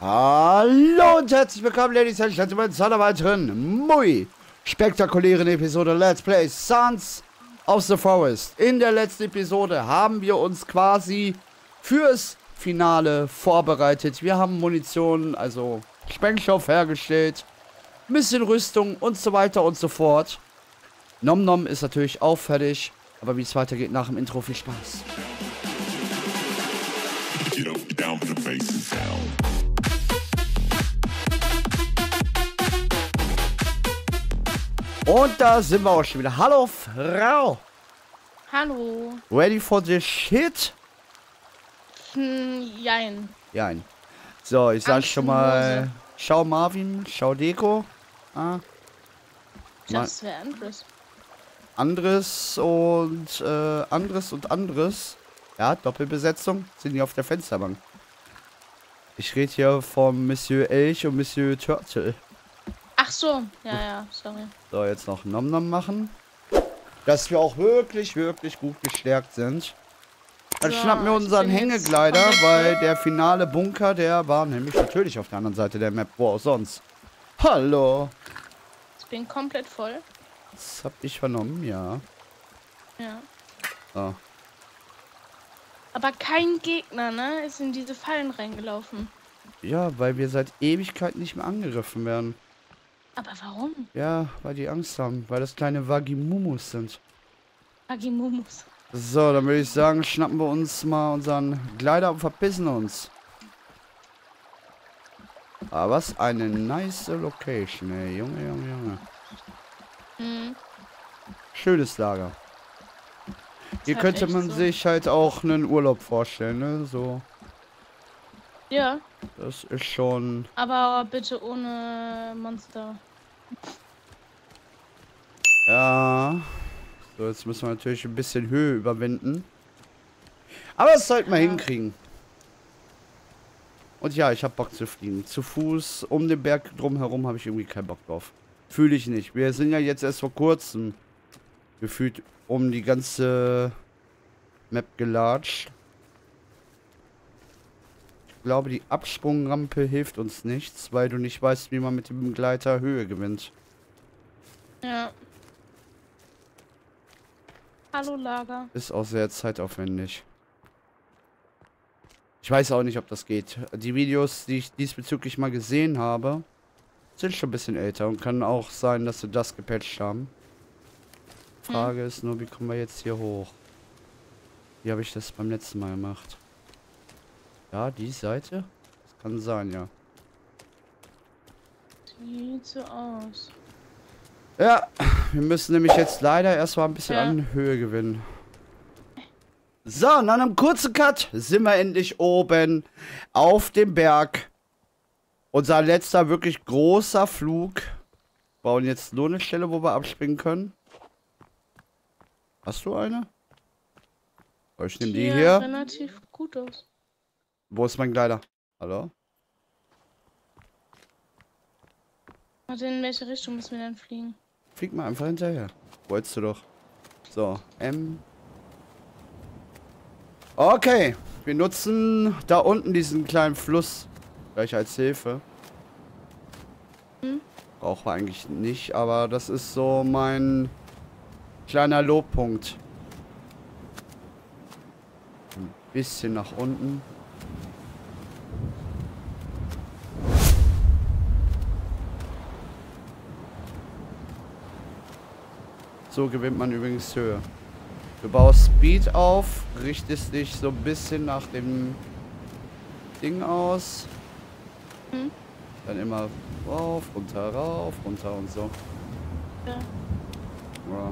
Hallo und herzlich willkommen, Ladies and Gentlemen, zu einer weiteren spektakulären Episode Let's Play Sons of the Forest. In der letzten Episode haben wir uns quasi fürs Finale vorbereitet. Wir haben Munition, also Sprengstoff hergestellt, ein bisschen Rüstung und so weiter und so fort. Nom Nom ist natürlich auch fertig, aber wie es weitergeht nach dem Intro, viel Spaß. Get up, get down, put the bass down. Und da sind wir auch schon wieder. Hallo, Frau. Hallo. Ready for the shit? Jein. Jein. So, ich sag schon mal, Hose. schau Marvin, schau Deko. Ah. Das wäre anderes. Anderes und anderes. Ja, Doppelbesetzung. Sind die auf der Fensterbank. Ich rede hier vom Monsieur Elch und Monsieur Turtle. Ach so. Ja, sorry. So, jetzt noch Nom Nom machen. Dass wir auch wirklich gut gestärkt sind. Dann So, schnappen wir ich unseren bin jetzt Hängegleiter, komplett weil der finale Bunker, der war nämlich natürlich auf der anderen Seite der Map. Wo auch sonst. Hallo. Ich bin komplett voll. Das hab ich vernommen, ja. Ja. So. Aber kein Gegner, ne? Ist in diese Fallen reingelaufen. Ja, weil wir seit Ewigkeit nicht mehr angegriffen werden. Aber warum? Ja, weil die Angst haben. Weil das kleine Wagimumus sind. Agimumus. So, dann würde ich sagen, schnappen wir uns mal unseren Gleiter und verpissen uns. Aber was eine nice Location, ey. Junge. Hm. Schönes Lager. Hier halt könnte echt man so. sich halt auch einen Urlaub vorstellen, ne? So, Ja, das ist schon... aber bitte ohne Monster. Ja. So, jetzt müssen wir natürlich ein bisschen Höhe überwinden. Aber das sollten wir Ja. hinkriegen. Und ja, ich habe Bock zu fliegen. Zu Fuß, um den Berg drumherum habe ich irgendwie keinen Bock drauf. Fühle ich nicht. Wir sind ja jetzt erst vor kurzem gefühlt um die ganze Map gelatscht. Ich glaube, die Absprungrampe hilft uns nichts, weil du nicht weißt, wie man mit dem Gleiter Höhe gewinnt. Ja. Hallo Lager. Ist auch sehr zeitaufwendig. Ich weiß auch nicht, ob das geht. Die Videos, die ich diesbezüglich mal gesehen habe, sind schon ein bisschen älter und kann auch sein, dass sie das gepatcht haben. Frage ist nur, wie kommen wir jetzt hier hoch? Wie habe ich das beim letzten Mal gemacht? Ja, die Seite? Das kann sein, ja. Sieht so aus. Ja, wir müssen nämlich jetzt leider erstmal ein bisschen Ja. an Höhe gewinnen. So, nach einem kurzen Cut sind wir endlich oben auf dem Berg. Unser letzter wirklich großer Flug. Bauen jetzt nur eine Stelle, wo wir abspringen können. Hast du eine? Oh, ich nehme die Sieht hier. relativ gut aus. Wo ist mein Gleiter? Hallo? Warte, in welche Richtung müssen wir denn fliegen? Flieg mal einfach hinterher. Wolltest du doch. So, M. Okay. Wir nutzen da unten diesen kleinen Fluss gleich als Hilfe. Hm? Brauchen wir eigentlich nicht, aber das ist so mein kleiner Lobpunkt. Ein bisschen nach unten. So gewinnt man übrigens Höhe. Du baust Speed auf, richtest dich so ein bisschen nach dem Ding aus. Hm? Dann immer rauf, runter und so. Ja. Ja.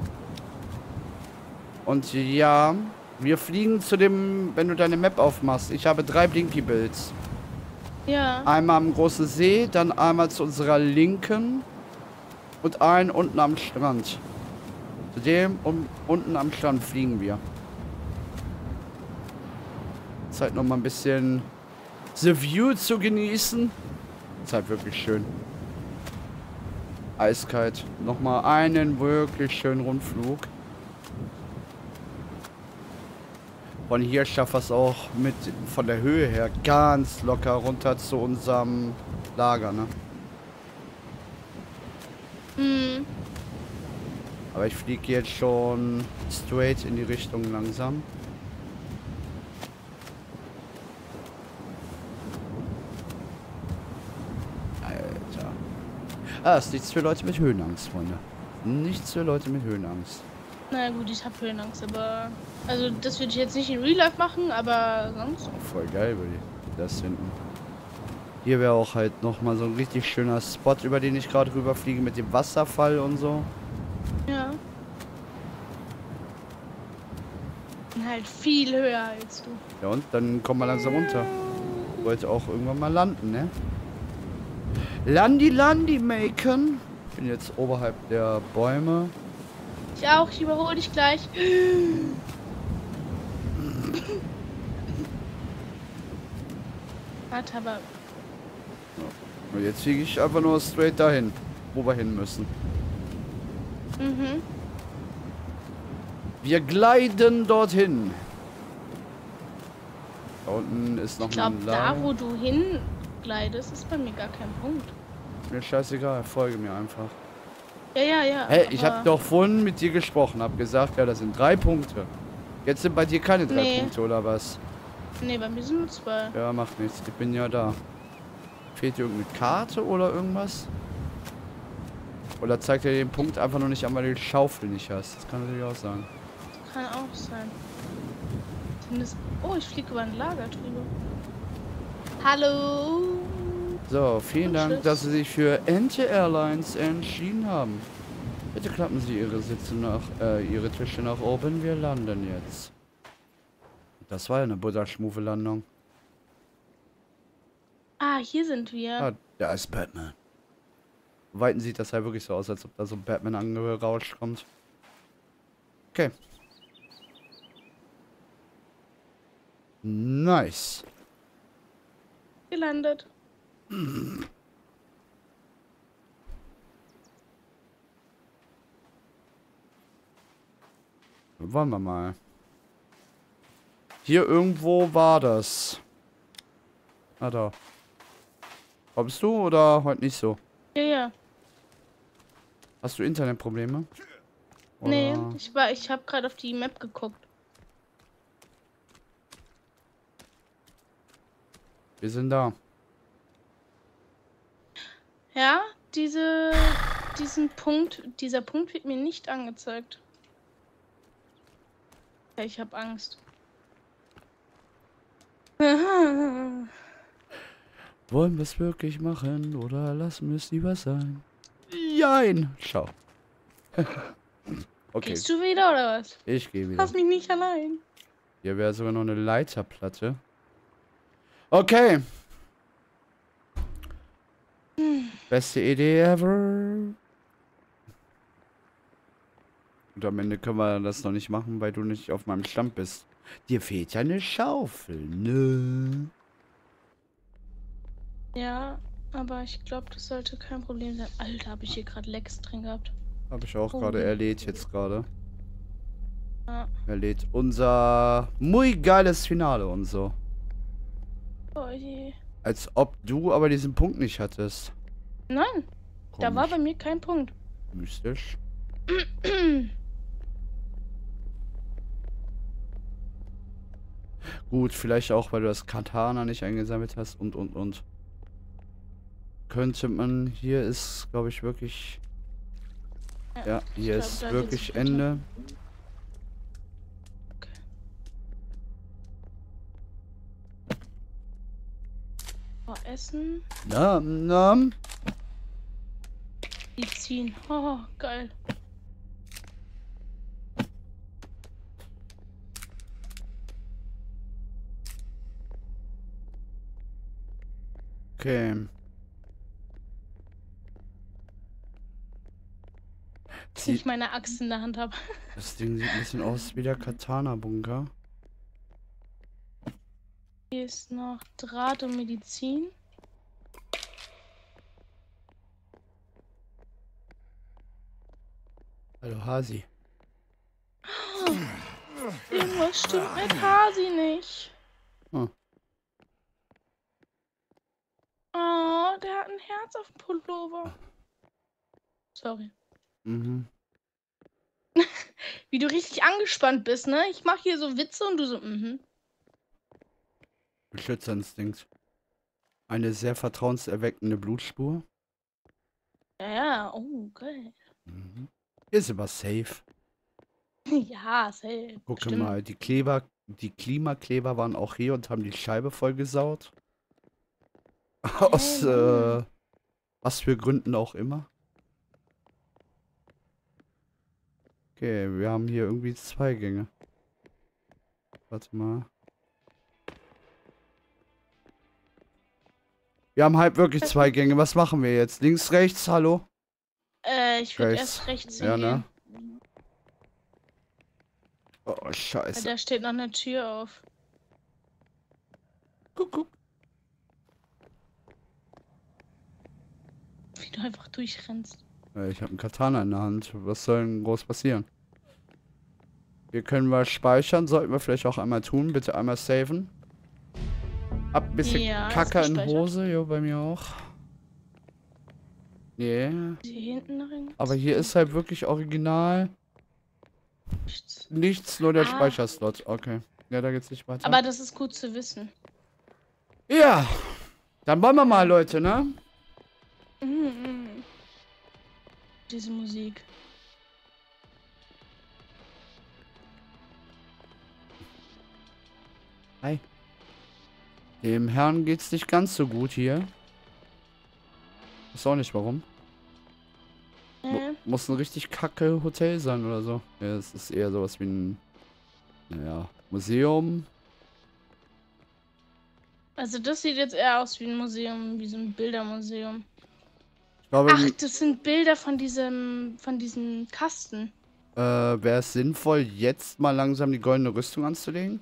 Und ja, wir fliegen zu dem, wenn du deine Map aufmachst. Ich habe 3 Blinky-Builds. Ja. Einmal am großen See, dann einmal zu unserer Linken und einen unten am Strand. Zu dem und unten am Strand fliegen wir. Ist halt noch mal ein bisschen the view zu genießen. Ist halt wirklich schön. Eiskalt. Nochmal einen wirklich schönen Rundflug. Von hier schafft es auch mit von der Höhe her ganz locker runter zu unserem Lager, ne? Hm. Aber ich fliege jetzt schon straight in die Richtung langsam. Alter. Ah, ist nichts für Leute mit Höhenangst, Freunde. Nichts für Leute mit Höhenangst. Na gut, ich habe Höhenangst, aber... Also das würde ich jetzt nicht in Real Life machen, aber sonst... Voll geil, würde ich das finden. Hier wäre auch halt nochmal so ein richtig schöner Spot, über den ich gerade rüberfliege mit dem Wasserfall und so. Ja. Bin halt viel höher als du. Ja und? Dann kommen wir langsam runter. Wollte auch irgendwann mal landen, ne? Landi machen. Ich bin jetzt oberhalb der Bäume. Ich auch, ich überhole dich gleich. Warte, aber... Und jetzt fliege ich einfach nur straight dahin, wo wir hin müssen. Mhm. Wir gleiten dorthin. Da unten ist noch Ich glaube, ein da Lager. wo du hingleitest, ist bei mir gar kein Punkt. Mir scheißegal, folge mir einfach. Ja. Hey, ich aber- habe doch vorhin mit dir gesprochen, habe gesagt, ja, das sind 3 Punkte. Jetzt sind bei dir keine 3 Nee. Punkte, oder was? Nee, bei mir sind nur 2. Ja, macht nichts. Ich bin ja da. Fehlt dir irgendeine Karte oder irgendwas? Oder zeigt er den Punkt einfach nur nicht an, weil du die Schaufel nicht hast? Das kann natürlich auch sein. Kann auch sein. Zumindest... Oh, ich fliege über ein Lager drüber. Hallo. So, vielen Und Dank, tschüss. dass Sie sich für Ente Airlines entschieden haben. Bitte klappen Sie Ihre Sitze Ihre Tische nach oben. Wir landen jetzt. Das war ja eine Buddha-Schmufe-Landung. Ah, hier sind wir. Ah, da ist Batman. Weiten sieht das halt wirklich so aus, als ob da so ein Batman angerauscht kommt. Okay. Nice. Gelandet. Wollen wir mal. Hier irgendwo war das. Ah, da. Kommst du oder heute nicht so? Ja. Hast du Internetprobleme? Nee, Oder- ich habe gerade auf die Map geguckt. Wir sind da. Ja, dieser Punkt wird mir nicht angezeigt. Ja, ich habe Angst. Wollen wir es wirklich machen oder lassen wir es lieber sein? Jein. Schau. Okay, Gehst du wieder oder was? ich gehe wieder. Lass mich nicht allein. Hier wäre sogar noch eine Leiterplatte. Okay. Beste Idee ever. Und am Ende können wir das noch nicht machen, weil du nicht auf meinem Stand bist. Dir fehlt ja eine Schaufel, ne? Ja, aber ich glaube, das sollte kein Problem sein. Alter, habe ich hier gerade Lecks drin gehabt. Habe ich auch Oh. gerade erledigt jetzt gerade. Ja. Erledigt unser muy geiles Finale und so. Oh je. Als ob du aber diesen Punkt nicht hattest. Nein, da war Komisch. bei mir kein Punkt. Mystisch. Gut, vielleicht auch, weil du das Katana nicht eingesammelt hast und. Könnte man... Hier ist, glaube ich, wirklich... Ja, hier glaub, ist da geht's wirklich weiter. Ende. Oh, Essen. Nam. Die ziehen. Oh, geil. Okay. Dass ich meine Axt in der Hand habe. Das Ding sieht ein bisschen aus wie der Katana-Bunker. Hier ist noch Draht und Medizin. Hallo Hasi. Irgendwas stimmt mit Hasi nicht. Hm. Oh, der hat ein Herz auf dem Pullover. Sorry. Mhm. Wie du richtig angespannt bist, ne? Ich mach hier so Witze und du so, Beschützerinstinkt. Eine sehr vertrauenserweckende Blutspur. Ja, oh, geil. Mhm. Hier ist aber safe. Ja, safe. Guck Bestimmt. mal, die Klimakleber waren auch hier und haben die Scheibe vollgesaut. Aus, was für Gründen auch immer. Okay, wir haben hier irgendwie 2 Gänge. Warte mal. Wir haben halt wirklich 2 Gänge. Was machen wir jetzt? Links, rechts, hallo? Ich würde Rechts. erst rechts Ja, hingehen. ne? Oh, Weil scheiße. da steht noch eine Tür auf. Guck. Wie du einfach durchrennst. Ich habe einen Katana in der Hand. Was soll denn groß passieren? Hier können wir speichern. Sollten wir vielleicht auch einmal tun. Bitte einmal saven. Hab ein bisschen Ja, ist Kacke in gespeichert. Hose. Jo, bei mir auch. Yeah. Hier hinten noch irgendwas? Aber hier ist halt wirklich original Nichts. nichts, nur der Ah. Speicherslot. Okay. Ja, da geht's nicht weiter. Aber das ist gut zu wissen. Ja. Dann wollen wir mal, Leute, ne? Mhm. Diese Musik. Hi. Dem Herrn geht's nicht ganz so gut hier. Ist auch nicht warum. Muss ein richtig kacke Hotel sein oder so. Ja, es ist eher sowas wie ein, naja, Museum. Also das sieht jetzt eher aus wie ein Museum, wie so ein Bildermuseum. Ich glaube, Ach, das sind Bilder von diesem Kasten. wäre es sinnvoll, jetzt mal langsam die goldene Rüstung anzulegen?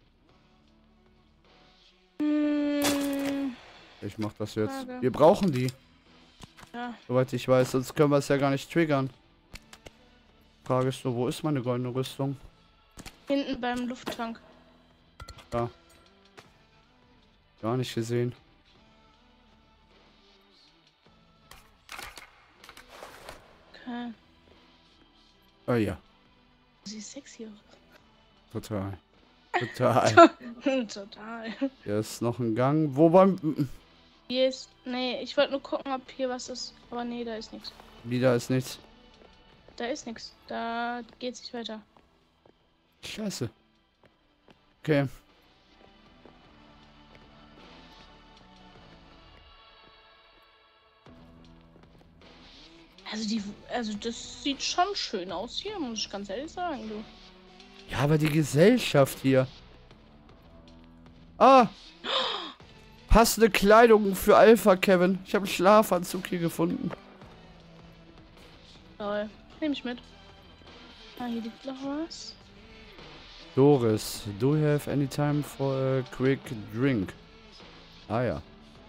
Ich mach das jetzt. Frage. Wir brauchen die, Ja. soweit ich weiß, sonst können wir es ja gar nicht triggern. Frage ist nur, wo ist meine goldene Rüstung? Hinten beim Lufttank. Da. Gar nicht gesehen. Okay. Oh ja, Sie ist sexy. total. Total. Total. Hier ist noch ein Gang. Wo wollen... Hier ist. Nee, ich wollte nur gucken, ob hier was ist. Aber nee, da ist nichts. Wieder ist nichts. Da ist nichts. Da geht's nicht weiter. Scheiße. Okay. Also das sieht schon schön aus hier, muss ich ganz ehrlich sagen, du. Ja, aber die Gesellschaft hier. Ah! Passende Kleidung für Alpha, Kevin. Ich habe einen Schlafanzug hier gefunden. Toll. Nehme ich mit. Ah, hier liegt noch was. Doris, do you have any time for a quick drink? Ah ja.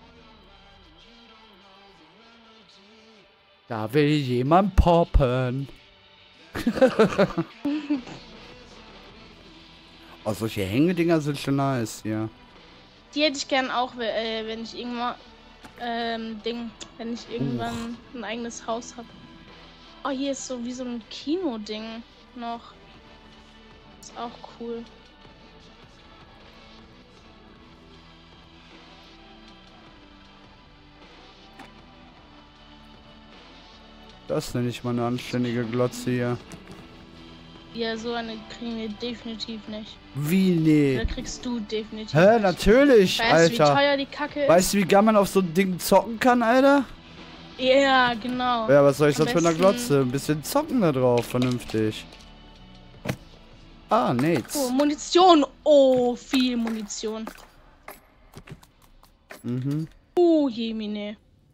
Da will jemand poppen. Oh, solche Hängedinger sind schon nice, ja. Die hätte ich gern auch, wenn ich irgendwann wenn ich irgendwann ein eigenes Haus habe. Oh, hier ist so wie so ein Kino-Ding noch. Ist auch cool. Das nenne ich mal eine anständige Glotze hier. Ja, so eine kriegen wir definitiv nicht. Wie, nee? Oder kriegst du definitiv Hä, nicht. natürlich, Weißt du, wie Alter. teuer die Kacke ist? Weißt du, wie gern man auf so ein Ding zocken kann, Alter? Ja, genau. Ja, was soll ich Am sonst mit einer besten- Glotze? Ein bisschen zocken da drauf, vernünftig. Ah, Nates. Oh, Munition. Oh, viel Munition. Mhm. Jemine.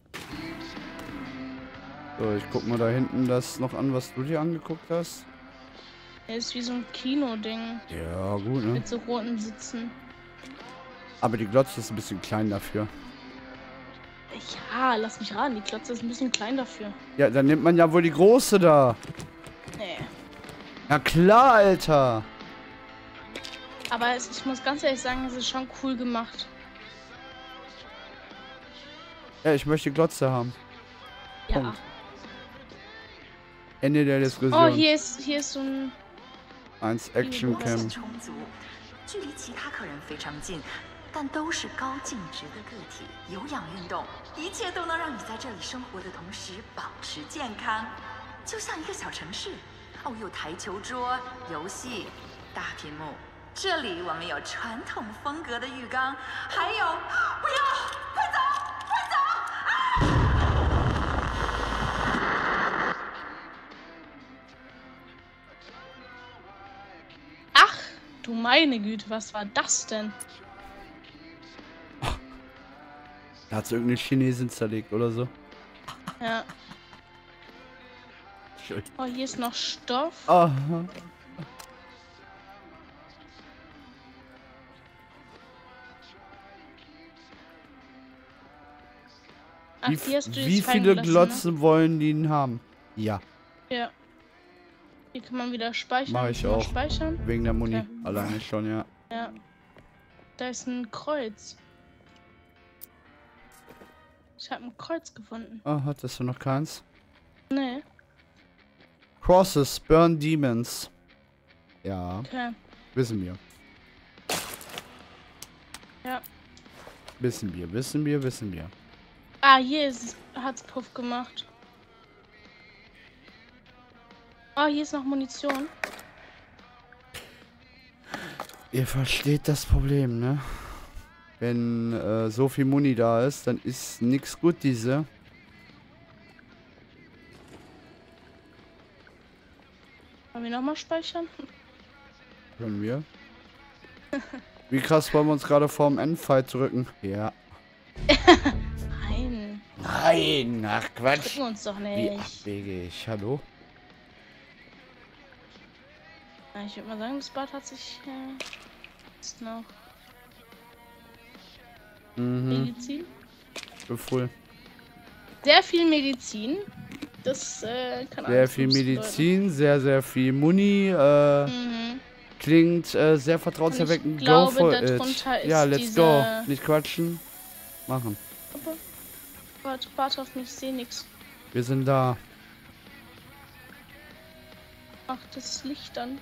So, ich guck mal da hinten das noch an, was du dir angeguckt hast. Er ist wie so ein Kino-Ding. Ja, gut, ne? Mit so roten Sitzen. Aber die Glotze ist ein bisschen klein dafür. Ja, lass mich raten. Die Klotze ist ein bisschen klein dafür. Ja, dann nimmt man ja wohl die große da. Nee. Na klar, Alter. Aber ich muss ganz ehrlich sagen, es ist schon cool gemacht. Ja, ich möchte Glotze haben. Ja. Punkt. Ende der Diskussion. Oh, hier ist so ein... 1 Action 光 Cam. 线充足，距离其他客人非常近，但都是高净值的个体，有氧运动，一切都能让你在这里生活的同时保持健康，就像一个小城市。哦，有台球桌、游戏、大屏幕。这里我们有传统风格的浴缸，还有，不要，快走，快走！ Ach, du meine Güte, was war das denn? Da hat irgendeine Chinesin zerlegt oder so. Ja. Schön. Oh, hier ist noch Stoff. Aha. Ach, hier hast du Wie jetzt viele reingelassen, Glotzen wollen die denn haben? Ja, Ne? Ja. Hier kann man wieder speichern. Mach ich Kann man auch. Speichern. wegen der Muni. Okay. Alleine schon, ja. Ja. Da ist ein Kreuz. Ich habe ein Kreuz gefunden. Oh, hattest du noch keins? Nee. Crosses, Burn Demons. Ja, Okay. wissen wir. Ja. Wissen wir, wissen wir, wissen wir. Ah, hat's Puff gemacht. Oh, hier ist noch Munition. Ihr versteht das Problem, ne? Wenn so viel Muni da ist, dann ist nix gut, diese. Wollen wir nochmal speichern? Können wir. Wie krass wollen wir uns gerade vorm Endfight drücken? Ja. Nein. Nein, ach Quatsch. Drücken uns doch Wie nicht. abwegig. Hallo? Ja, ich würde mal sagen, das Bad hat sich ist noch Mhm, Medizin. bin voll. Sehr viel Medizin. Das kann Sehr alles viel Gutes Medizin, sehr viel Muni. bedeuten. Mhm. Klingt sehr vertrauenserweckend. Und ich glaube, Go for it. darunter ist Ja, let's diese- go. Nicht quatschen. Machen. Warte auf mich, ich sehe nichts. Wir sind da. Mach das Licht an.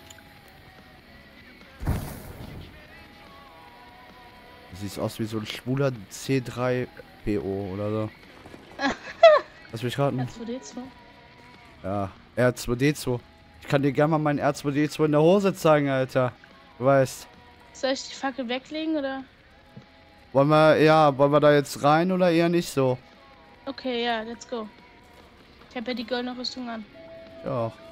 Sieht aus wie so ein schwuler C3PO oder so. Lass mich raten. R2D2. Ja, R2D2. Ich kann dir gerne mal meinen R2D2 in der Hose zeigen, Alter. Du weißt. Soll ich die Fackel weglegen oder? Wollen wir da jetzt rein oder eher nicht so? Okay, ja, let's go. Ich habe ja die goldene Rüstung an. Ja. auch.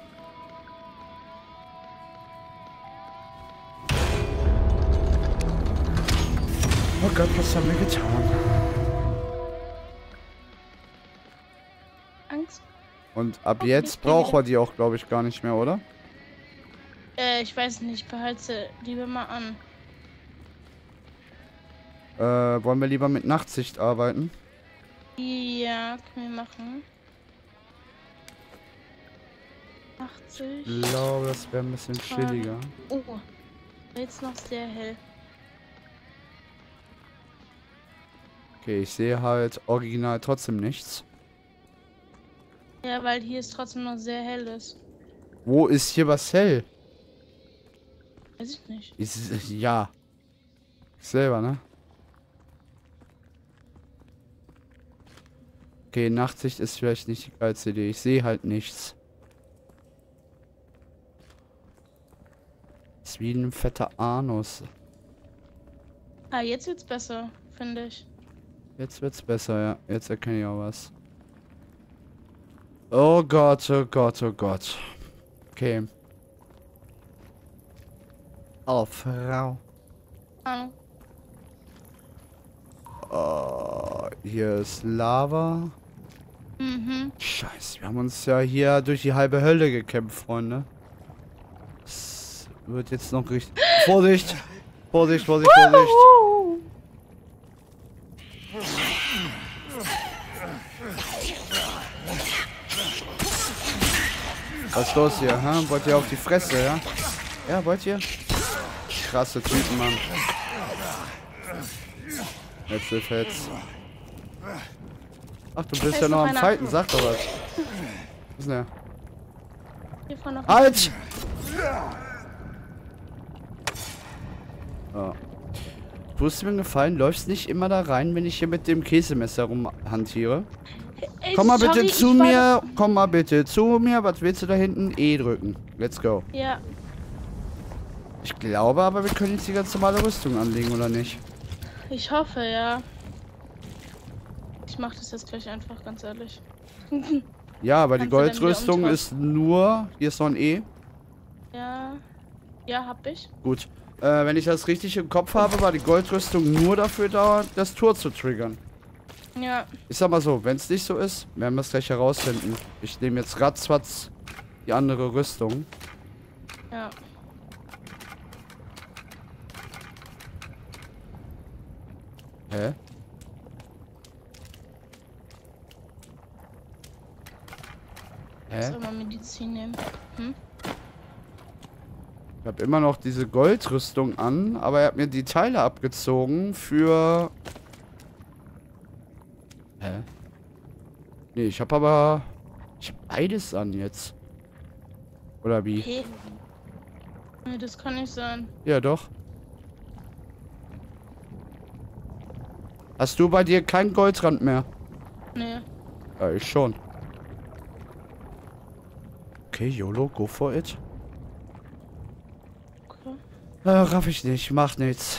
Oh Gott, was haben wir getan? Angst? Und ab Okay, jetzt ich bin brauchen wieder. wir die auch, glaube ich, gar nicht mehr, oder? Ich weiß nicht, behalte sie lieber mal an. Wollen wir lieber mit Nachtsicht arbeiten? Ja, können wir machen. 80. Ich glaube, das wäre ein bisschen chilliger. Oh, jetzt noch sehr hell. Okay, ich sehe halt original trotzdem nichts. Ja, weil hier ist trotzdem noch sehr hell ist. Wo ist hier was hell? Weiß ich nicht. Ja. Selber, ne? Okay, Nachtsicht ist vielleicht nicht die geilste Idee. Ich sehe halt nichts. Ist wie ein fetter Anus. Ah, jetzt wird's besser, finde ich. Jetzt wird's besser, ja. Jetzt erkenne ich auch was. Oh Gott, oh Gott, oh Gott. Okay. Oh, Frau. Ahnung. Oh, hier ist Lava. Mhm. Scheiße, wir haben uns ja hier durch die halbe Hölle gekämpft, Freunde. Das wird jetzt noch richtig... Vorsicht! Vorsicht, Vorsicht, Vorsicht! Was ist los hier, hä? Wollt ihr auf die Fresse, ja? Ja, wollt ihr? krasse Typen, Mann. Fetz. Ach, du bist ja noch am Fighten, sag doch was. Was ist denn der? Hier vorne noch. Halt! Oh. Du hast mir einen Gefallen, läufst nicht immer da rein, wenn ich hier mit dem Käsemesser rumhantiere. Ey, Komm mal sorry, bitte zu ich war mir, komm mal bitte zu mir. Was willst du da hinten? E drücken. Let's go. Ja, Ich glaube aber, wir können jetzt die ganz normale Rüstung anlegen, oder nicht? ich hoffe, ja. Ich mach das jetzt gleich einfach, ganz ehrlich. Ja, aber die Kannst du denn wieder Goldrüstung umtauschen? ist nur... Hier ist noch ein E. Ja. Ja, hab ich. Gut. Wenn ich das richtig im Kopf habe, war die Goldrüstung nur dafür da, das Tor zu triggern. Ja. Ich sag mal so, wenn es nicht so ist, werden wir es gleich herausfinden. Ich nehme jetzt ratzfatz die andere Rüstung. Ja. Hä? Hä? Soll man Medizin nehmen? Hm? Ich habe immer noch diese Goldrüstung an, aber er hat mir die Teile abgezogen für... Hä? Nee, ich habe aber... Ich habe beides an jetzt. Oder wie? Okay. Nee, das kann nicht sein. Ja, doch. Hast du bei dir keinen Goldrand mehr? Nee. Ja, ich schon. Okay, YOLO, go for it. Okay. Raff ich nicht, macht nichts.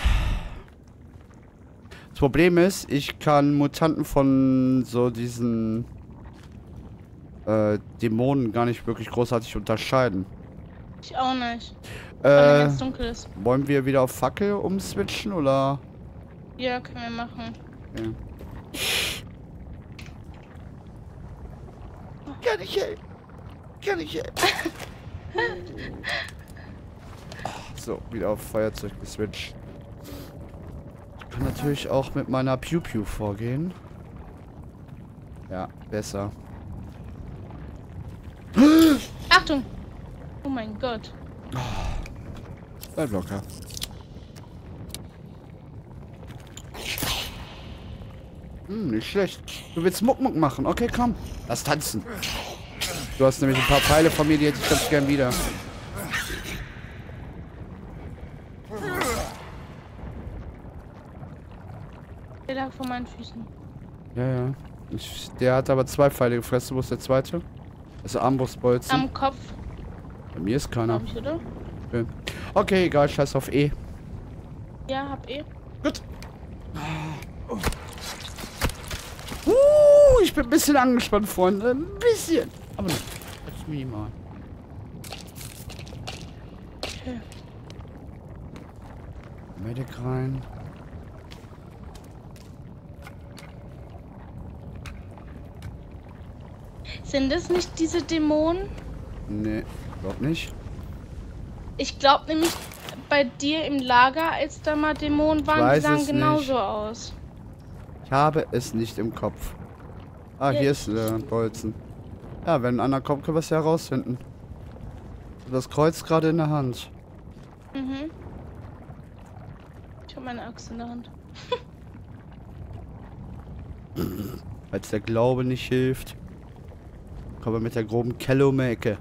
Das Problem ist, ich kann Mutanten von so diesen Dämonen gar nicht wirklich großartig unterscheiden. Ich auch nicht. Weil es dunkel ist. Wollen wir wieder auf Fackel umswitchen oder? Ja, können wir machen. Ja. Kann ich helfen? Kann ich helfen? So, wieder auf Feuerzeug geswitcht. Ich kann natürlich auch mit meiner Piu-Piu vorgehen. Ja, besser. Achtung! Oh mein Gott. Bleib locker. Nicht schlecht. Du willst Muckmuck machen. Okay, komm. Lass tanzen. Du hast nämlich ein paar Pfeile von mir, die hätte ich ganz gern wieder. Der lag vor meinen Füßen. Ja, ja. Der hat aber 2 Pfeile gefressen. Wo ist der zweite? Also Armbrustbolzen. Am Kopf, Bei mir ist keiner. glaube ich, oder? Okay. Okay, egal. Scheiß auf E. Ja, hab eh. Gut. Ich bin ein bisschen angespannt, Freunde. Ein bisschen. Aber nicht. Das ist minimal. Okay. Medic rein. Sind das nicht diese Dämonen? Nee, glaub nicht. Ich glaube nämlich, bei dir im Lager, als da mal Dämonen waren, die weiß sahen es genauso nicht. aus. Ich habe es nicht im Kopf. Ah, Ja, hier ist Bolzen. Ja, wenn einer kommt, können wir es ja herausfinden. Das Kreuz gerade in der Hand. Mhm. Ich habe meine Axt in der Hand. Als der Glaube nicht hilft, kommen wir mit der groben Kelle um die Ecke.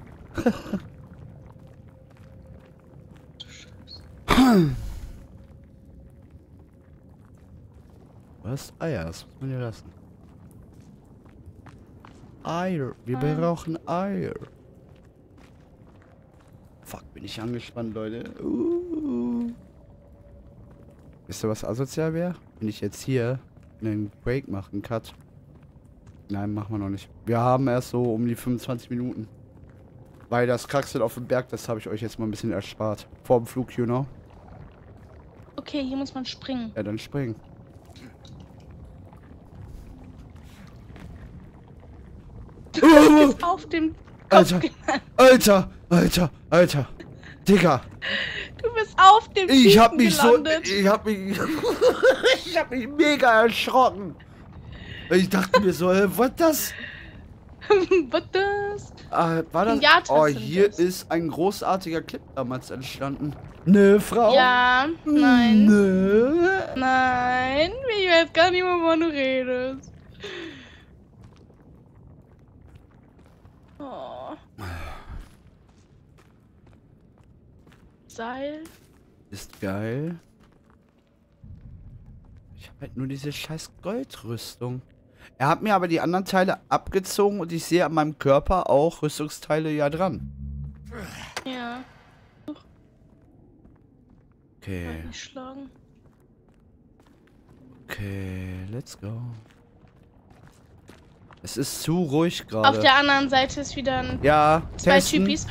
Was? Eier, das muss man ja lassen. Eier. Wir brauchen Eier. Fuck, bin ich angespannt, Leute. Wisst ihr, was asozial wäre? Wenn ich jetzt hier einen Break mache, einen Cut. Nein, machen wir noch nicht. Wir haben erst so um die 25 Minuten. Weil das Kraxel auf dem Berg, das habe ich euch jetzt mal ein bisschen erspart. Vor dem Flug, you know. Okay, hier muss man springen. Ja, dann springen. Auf dem Kopf Alter, gelandet. Alter, Alter, Alter. Digga, Du bist auf dem ich hab Typen mich gelandet. so, ich hab mich mega erschrocken. Ich dachte mir so, was das? Was das? War das? Ja, Oh, trotzdem hier das. ist ein großartiger Clip damals entstanden. Ne, Frau? Ja, nein. Ne? Nein, ich weiß gar nicht, wovon du redest. Oh. Seil. Ist geil. Ich habe halt nur diese scheiß Goldrüstung. Er hat mir aber die anderen Teile abgezogen und ich sehe an meinem Körper auch Rüstungsteile ja dran. Ja, Okay, nicht schlagen. okay, let's go. Es ist zu ruhig Auf gerade. der anderen Seite ist wieder ein Ja, zwei testen. Typis.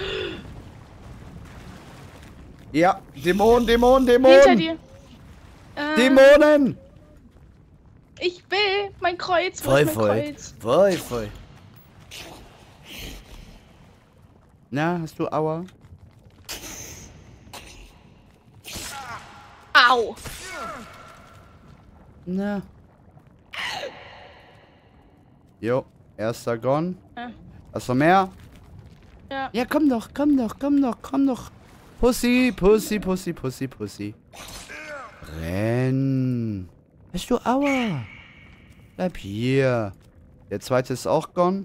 Ja, Dämon, Dämon, Dämon. Hinter dir. Dämonen. Ich will mein Kreuz. Wo Voll, ist mein voll. Kreuz? Voll, voll. Na, hast du Aua? Au. Na. Jo, erster gone. Ja. Hast du mehr? Ja. Ja, komm doch, komm doch, komm doch, komm doch. Pussy, Pussy, Pussy, Pussy, Pussy. Renn. Hast du Aua? Bleib hier. Der zweite ist auch gone.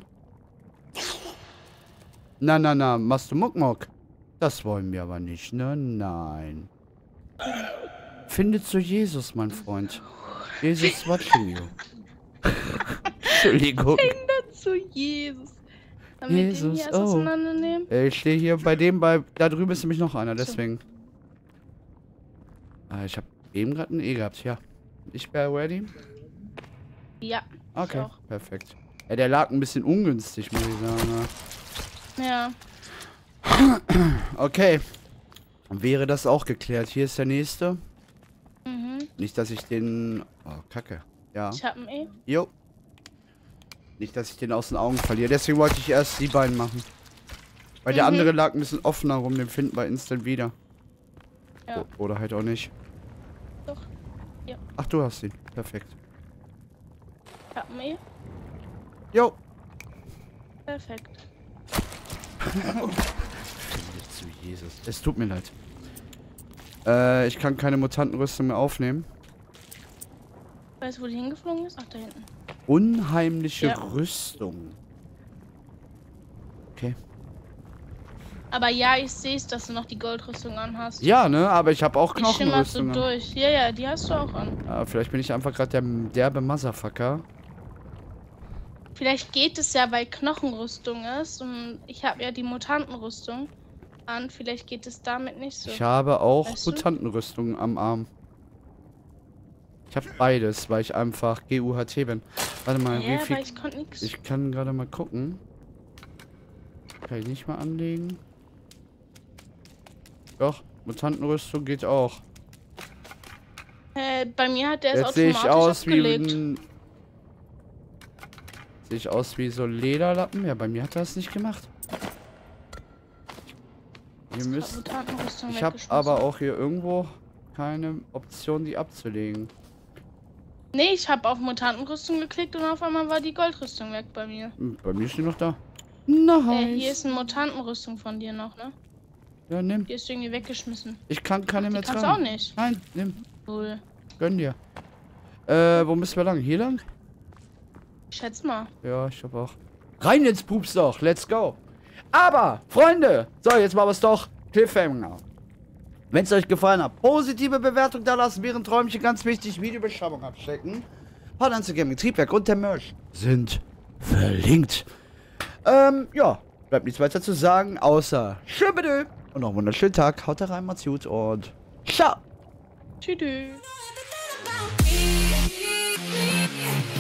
Na, na, na, machst du Muckmuck? Das wollen wir aber nicht, ne? Nein. Finde zu Jesus, mein Freund. Jesus watching you. Entschuldigung. Zu Jesus. Sollen wir den Jesus, hier erst oh. auseinandernehmen? Ich stehe hier bei dem, da drüben ist nämlich noch einer, deswegen. Ich habe eben gerade ein E gehabt, ja. Ich wäre ready. Ja. Okay, auch. perfekt. Ja, der lag ein bisschen ungünstig, muss ich sagen. Ja. Okay. Wäre das auch geklärt. Hier ist der nächste. Mhm. Nicht, dass ich den... Oh, Kacke. Ja. Ich hab ein E. Jo. Nicht, dass ich den aus den Augen verliere. Deswegen wollte ich erst die beiden machen. Weil der andere lag ein bisschen offener rum. Den finden wir instant wieder. Ja. Oder halt auch nicht. Doch. Ja. Ach, du hast ihn. Perfekt. Ich hab ein E. Jo. Perfekt. Zu Jesus. Es tut mir leid. Ich kann keine Mutantenrüstung mehr aufnehmen. Weißt du, wo die hingeflogen ist? Ach, da hinten. Unheimliche Ja. Rüstung. Okay. Aber ja, ich sehe es, dass du noch die Goldrüstung anhast. Ja, ne? Aber ich habe auch Die schimmerst du Knochenrüstung. durch. Ja, ja, die hast du auch an. Vielleicht bin ich einfach gerade der derbe Motherfucker. Vielleicht geht es ja, weil Knochenrüstung ist und ich habe ja die Mutantenrüstung an. Vielleicht geht es damit nicht so. Ich habe auch Weißt du? Mutantenrüstung am Arm. Ich habe beides, weil ich einfach GUHT bin. Warte mal, Ja, wie viel... aber ich konnte nichts. Ich kann gerade mal gucken. Kann ich nicht mal anlegen. Doch, Mutantenrüstung geht auch. Bei mir hat der es Jetzt sehe ich automatisch aus wie abgelegt. ein... Sehe ich aus wie so Lederlappen? Ja, bei mir hat er es nicht gemacht. Ihr müsst... Mutantenrüstung Ich habe weggeschmissen. aber auch hier irgendwo keine Option, die abzulegen. Nee, ich habe auf Mutantenrüstung geklickt und auf einmal war die Goldrüstung weg bei mir. Bei mir ist die noch da. Nice. Hier ist eine Mutantenrüstung von dir noch, ne? Ja, nimm. Die ist irgendwie weggeschmissen. Ich kann keine Die mehr kannst du tragen. auch nicht. Nein, nimm. Cool. Gönn dir. Wo müssen wir lang? Hier lang? Ich schätze mal. Ja, ich hab auch. Rein ins Pups doch. Let's go. Aber, Freunde. So, jetzt machen wir es doch. Cliffhanger. Wenn es euch gefallen hat, positive Bewertung da lassen, wären Träumchen ganz wichtig. Videobeschreibung abchecken. Hotline Gaming, Triebwerk und der Merch sind verlinkt. Ja. Bleibt nichts weiter zu sagen, außer Schöbedö. Und noch einen wunderschönen Tag. Haut rein, macht's gut und ciao. Tschüss. Thank you.